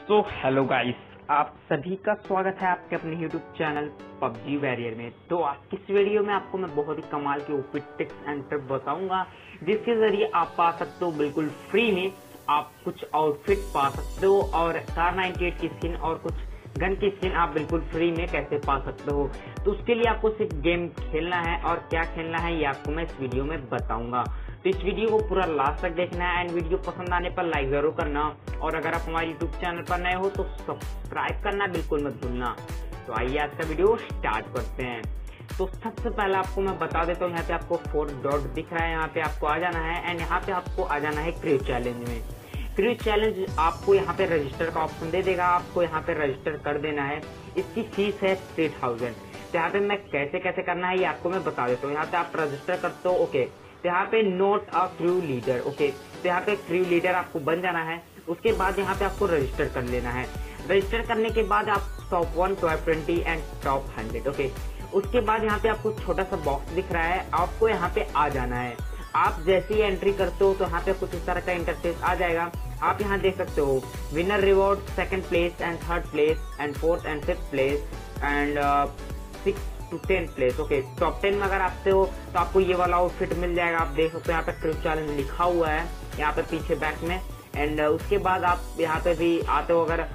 So hello guys, आप सभी का स्वागत है आपके अपने YouTube चैनल PUBG वॉरियर में। तो आज की इस वीडियो में आपको मैं बहुत ही कमाल के ओपी टिप्स एंड ट्रिक बताऊंगा, जिसके जरिए आप पा सकते हो बिल्कुल फ्री में आप कुछ आउटफिट पा सकते हो और कार 98 की स्किन और कुछ गन की स्किन आप बिल्कुल फ्री में कैसे पा सकते हो। तो उसके लिए आपको सिर्फ गेम खेलना है और क्या खेलना है ये आपको मैं इस वीडियो में बताऊंगा। तो इस वीडियो को पूरा लास्ट तक देखना है एंड वीडियो पसंद आने पर लाइक जरूर करना और अगर आप हमारे यूट्यूब चैनल पर नए हो तो सब्सक्राइब करना बिल्कुल मत भूलना। तो आइए आज का वीडियो स्टार्ट करते हैं। तो सबसे पहले आपको मैं बता देता हूँ, यहाँ पे आपको 4 डॉट दिख रहा है, यहाँ पे आपको आ जाना है एंड यहाँ पे आपको आ जाना है क्रू चैलेंज में। क्रू चैलेंज आपको यहाँ पे रजिस्टर का ऑप्शन दे देगा, आपको यहाँ पे रजिस्टर कर देना है। इसकी फीस है 3000। तो यहाँ पे मैं कैसे कैसे करना है ये आपको मैं बता देता हूँ। यहाँ पे आप रजिस्टर करते हो, ओके। तो यहाँ पे note a crew leader, okay. तो यहाँ पे क्रू लीडर आपको बन जाना है। उसके बाद यहाँ पे आपको रजिस्टर कर लेना है। रजिस्टर करने के बाद आप top 1, top 20 and top 100, okay. उसके बाद यहाँ पे आपको छोटा सा बॉक्स दिख रहा है, आपको यहाँ पे आ जाना है। आप जैसे ही एंट्री करते हो तो यहाँ पे कुछ इस तरह का इंटरफेस आ जाएगा। आप यहाँ देख सकते हो winner reward, second place and third place and fourth and fifth place and 6 to 10 place, okay. Top 10 में अगर आपसे हो तो आपको ये वाला आउटफिट मिल जाएगा। आप देख सकते हो यहाँ पे क्रू चैलेंज लिखा हुआ है यहाँ पे पीछे बैक में। एंड उसके बाद आप यहाँ पे भी आते हो अगर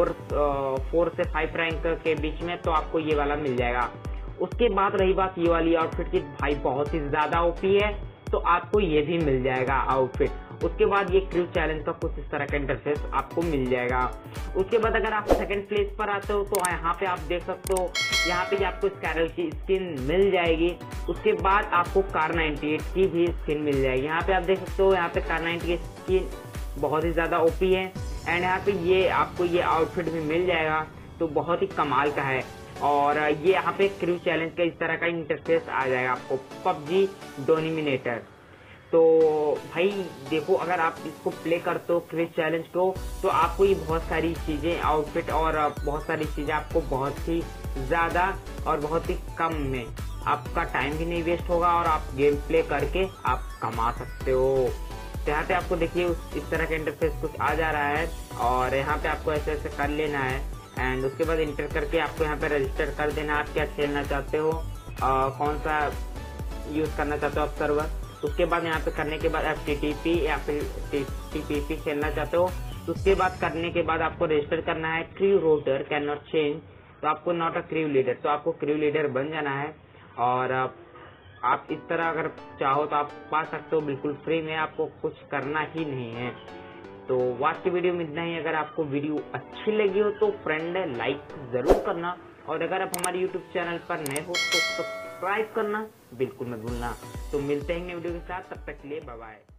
4 से 5 रैंक के बीच में तो आपको ये वाला मिल जाएगा। उसके बाद रही बात ये वाली आउटफिट की, भाई बहुत ही ज्यादा ओपी है तो आपको ये भी मिल जाएगा आउटफिट। उसके बाद ये क्रू चैलेंज का कुछ इस तरह का इंटरफेस आपको मिल जाएगा। उसके बाद अगर आप सेकंड प्लेस पर आते हो तो यहाँ पे आप देख सकते हो यहाँ पे आपको स्कैरल की स्किन मिल जाएगी। उसके बाद आपको कार 98 की भी स्किन मिल जाएगी। यहाँ पे आप देख सकते हो यहाँ पे कार 98 की स्किन बहुत ही ज्यादा ओपी है एंड यहाँ पे ये आपको ये आउटफिट भी मिल जाएगा, तो बहुत ही कमाल का है। और ये यहाँ पे क्रू चैलेंज का इस तरह का इंटरफेस आ जाएगा आपको PUBG डोमिनेटर। तो भाई देखो, अगर आप इसको प्ले करते हो क्रू चैलेंज को तो आपको ये बहुत सारी चीजें आउटफिट और बहुत सारी चीजें आपको बहुत ही ज्यादा और बहुत ही कम में, आपका टाइम भी नहीं वेस्ट होगा और आप गेम प्ले करके आप कमा सकते हो। तो यहाँ पे आपको देखिए इस तरह का इंटरफेस कुछ आ जा रहा है और यहाँ पे आपको ऐसे ऐसे कर लेना है एंड उसके बाद इंटर करके आपको यहाँ पे रजिस्टर कर देना। आप क्या खेलना चाहते हो, कौन सा यूज करना चाहते हो आप सर्वर। उसके बाद यहाँ पे करने के बाद FTTP या फिर TPP खेलना चाहते हो तो उसके बाद करने के बाद आपको रजिस्टर करना है। Crew roster can not change, तो आपको नॉट अ क्रू लीडर, तो आपको क्रू लीडर बन जाना है। और आप इस तरह अगर चाहो तो आप पा सकते हो बिल्कुल फ्री में, आपको कुछ करना ही नहीं है। तो आज की वीडियो में इतना ही। अगर आपको वीडियो अच्छी लगी हो तो फ्रेंड लाइक जरूर करना और अगर आप हमारे यूट्यूब चैनल पर नए हो तो सब्सक्राइब करना बिल्कुल मत भूलना। तो मिलते हैं वीडियो के साथ, तब तक के लिए बाय बाय।